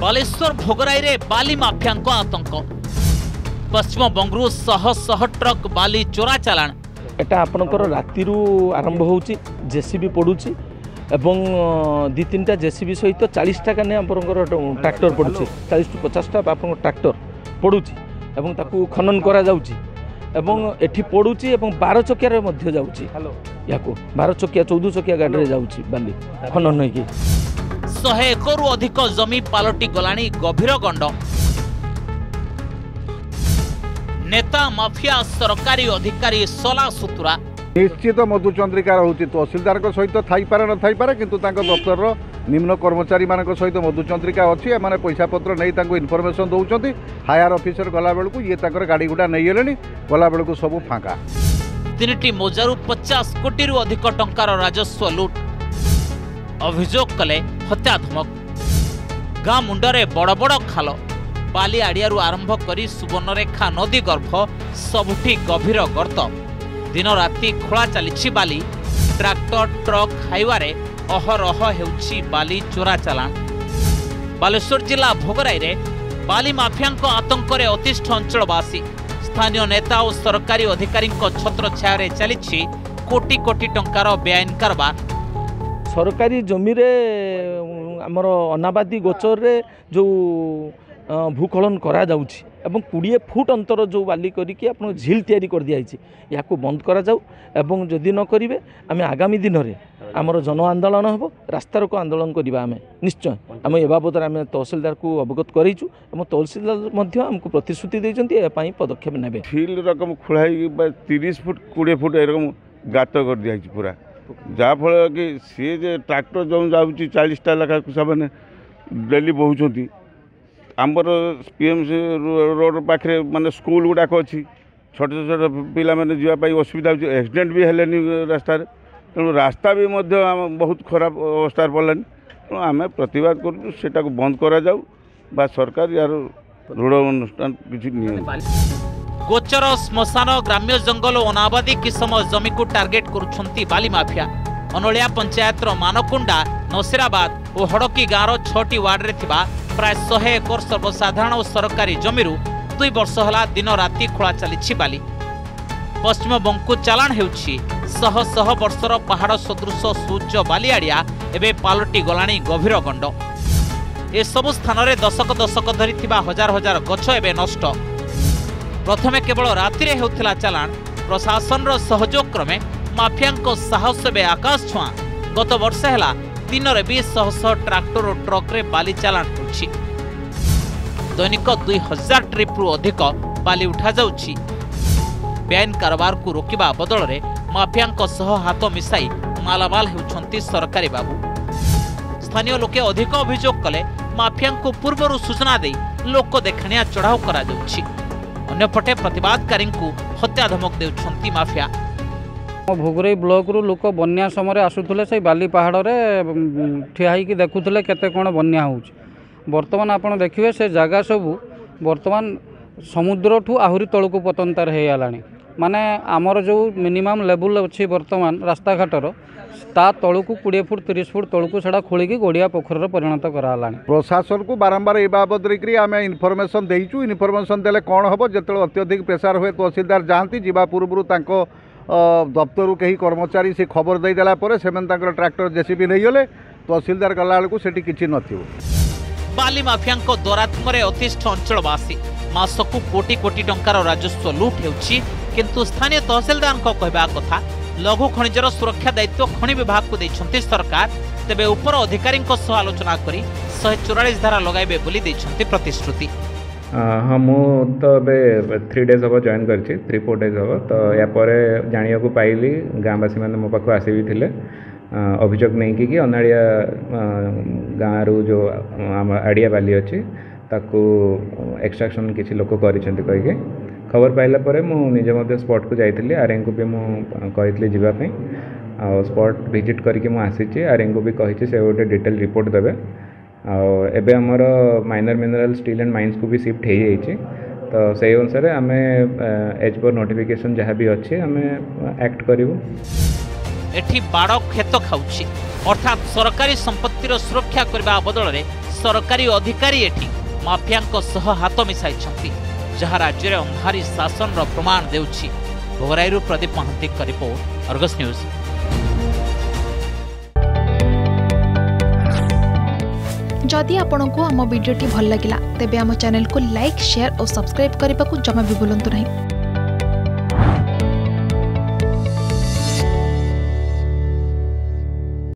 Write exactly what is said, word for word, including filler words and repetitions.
बालेश्वर भोगराई रे बाली माफिया आतंक पश्चिम बंगलुरु शह शह ट्रक बाली चोरा चालाण एटा आपनकर राति आरंभ होची जेसीबी पड़ुची एवं दी तीन टा जेसीबी सहित चालीस टाका ने आपनकर ट्रैक्टर पड़ुची चालीस टू पचास टा आपन ट्रैक्टर पड़ुची एवं ताकू खनन करा जाउची एवं एठी पड़ुची एवं बारह चकिया रे मध्य जाउची याको बारह चकिया चौदह चकिया गाड़ी रे जाउची बाली खनन होई की सौ एकरु अधिक जमी पालटी गलाणी गभीर गंड नेता माफिया सरकारी अधिकारी सला सुतुरा निश्चित मधुचंद्रिका रोचे तहसिलदार सहित थईपे न थईपे किंतु दफ्तर निम्न कर्मचारी मान सहित मधुचंद्रिका अच्छी एम पैसा पत्र नहीं इनफर्मेशन दौरान हायर ऑफिसर गला बेलू ये गाड़ी गुड़ा नहीं गले गला बेलू सब फाँका तीन मोजारू पचास कोटी रु अधिक टंकार राजस्व लुट अभियोग कले हत्या धमक गाँ मुंडरे बड़ बड़ खाल बाली आड़ियारू आरंभ करी सुवर्णरेखा नदी गर्भ सबुठी गभीर गर्त दिन राति खोला चली बाली ट्रैक्टर ट्रक हाईवे अहरह हेउछि बाली चोरा चालाण बालेश्वर जिला भोगराई रे बाली माफिया आतंक रे अतिष्ठ अंचलवासी स्थानीय नेता और सरकारी अधिकारी छत्र छाया चली कोटी कोटी टंकार बेआईन कारबार सरकारी जमी रे आमर अनाबादी गोचर रे जो भूखलन करा जाउछि एवं बीस फुट अंतर जो बाली करिके आपन झील तैयारी कर दिया या बंद करा जाऊ एवं जदि न करिवे आमे आगामी दिन रे आमर जन आंदोलन हबो रास्ता रोको आंदोलन करिबा आमे निश्चय आम ए बाबद आमे तहसीलदार को अवगत करिछु एवं तहसीलदार मध्य हमको प्रतिश्रुति दैछन्ती ए पई पदक्षेप नेबे फील्ड रकम खुलाई तीस फुट बीस फुट एरकम गात कर दिया पूरा जाफल कि सी जे ट्रैक्टर जो जाऊँगी चालीसटा लेखा से डेली बहुंट आमर पीएमसी रोड पाखे माने स्कूल गुड़ाक अच्छी छोट छोट पिला माने जावाई असुविधा हो एक्सीडेंट भी हेलेनी रास्ता तेणु रास्ता भी मध्य बहुत खराब अवस्था पड़ानी तेणु आम प्रतिवाद कर बंद करा जाऊ बा सरकार यार दृढ़ अनुष्ठान किसी गोचर श्मशान ग्राम्य जंगल और अनाबादी किसम जमी को टार्गेट करुछंती बाली माफिया अनोलिया पंचायत मानकुंडा नसीराबाद और हड़की गाँव छटी वार्ड रे थिबा प्राय सौ एकर सर्वसाधारण और सरकारी जमीरू दुई वर्ष होला दिन राति खोला चली बाली पश्चिम बंगु चालाण हेउछि शह शह वर्षर पहाड़ सदृश सूर्य बालिआड़िया एवं पालटी गलाणी गभीर गंड ए सबु स्थान में दशक दशक धरी थिबा हजार हजार गछ एवं नष्ट प्रथमे केवल राति रे हेउथिला चालाण प्रशासन रो सहयोग क्रमे माफिया साहस एवं आकाश छुआ गत वर्ष है दिन में भी शह शह ट्रैक्टर और ट्रक रे बाली चालाण होछि दैनिक दुई हजार ट्रिप रु अधिक बाली उठा जाउछि बेआईन कारोबार को रोकिबा बदल रे माफिया सह हाथ मिसाई मालामाल हेउछंती सरकारी बाबू स्थानीय लोके अधिक अभियोग कले माफिया को पूर्व सूचना दे लोक देखाणिया चढ़ाऊ करा जाउछि अन्यपटे प्रतिवादकारी हत्या धमक देउछंती माफिया भोगराई ब्लॉक रु लोक बन्या समय आसुले से बाली पहाड़ रे ठिया होगी देखुले केते कौन बन्या हो बर्तमान आपड़ देखिए से जगह सबू बर्तमान समुद्र ठू आहरी तलू पतनतार हो गलानी माने आमर जो मिनिमम लेवल अच्छी बर्तमान रास्ता घाटर ता तलू को बीस फुट तीस फुट तलू से खोलिकी गोड़िया पोखर परिणत कराला प्रशासन को बारंबार ए बाबद आम इनफर्मेशन देचु इनफर्मेशन देले कौन हम जो अत्यधिक प्रेसार हुए तहसीलदार जाती जा पूर्व दफ्तर कहीं कर्मचारी से खबर देदेला से ट्रैक्टर जेसीबी नहीं गले तहसीलदार गला बेलू से किसी न बाली माफिया दौरात्म अतिष्ठ अंचलवासी मासकु कोटी कोटी टंकार राजस्व लुट हेउछि किंतु स्थानीय तहसीलदार कहवा कथा लघु खनिजर सुरक्षा दायित्व खनि विभाग को दैछंती सरकार तेबे उपर अधिकारी आलोचना करी शहे चौरालीस धारा लगाइबे बोली दैछंती प्रतिश्रुति हाँ मु तो ए थ्री डेज हम जॉइन कर थ्री फोर डेज हम तो यापर जाना को पाइली गाँववासी मैंने मो पाक आसी भी थे अभियोग नहीं कि अनाड़िया गाँव रु जो आड़िया बाली अच्छी ताकू एक्सट्राक्शन किसी लोक करिके खबर पाइला परे मु निजे मध्य स्पॉट को जाइली आर को भी मुझे जावाई आ स्पॉट विजिट करके मुझे आसी आर को भी कही से गोटे डिटेल रिपोर्ट देवे आबे आमर minor mineral steel and mines को भी शिफ्ट हो जाइए तो से अनुसार आम एज पर नोटिफिकेशन जहाँ भी अच्छे आम एक्ट करूँ एठी बाड़ खेत खाउछि अर्थात सरकारी संपत्तिर सुरक्षा करबा बदल रे सरकारी अधिकारी एठी माफियाଙ୍କ सह हाथ मिसाइछंती जहाँ राज्य में अंधारी शासन प्रमाण देउछि। भोगराईरू प्रदीप महांती का रिपोर्ट, अर्गस न्यूज। जदि आपंक आम भिडी भल लगा तेब आम चैनल को लाइक शेयर और सब्सक्राइब करने को जमा भी भूलु नहीं।